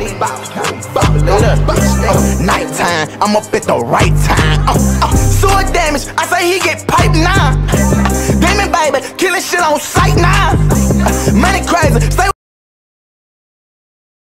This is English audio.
Nighttime, I'm up at the right time. Sword damage, I say he get piped now. Demon baby, killing shit on sight now. Money crazy, stay